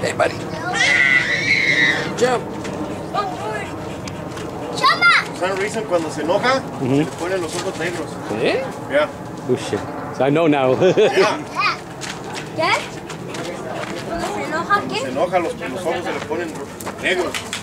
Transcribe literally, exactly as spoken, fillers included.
Hey, buddy. Jump. For some reason, cuando se enoja, Mm-hmm. se le ponen los ojos negros. ¿Eh? Yeah. Oh shit. So I know now. Yeah. ¿Qué? ¿Se enoja qué? Se enoja, los, los ojos se le ponen negros.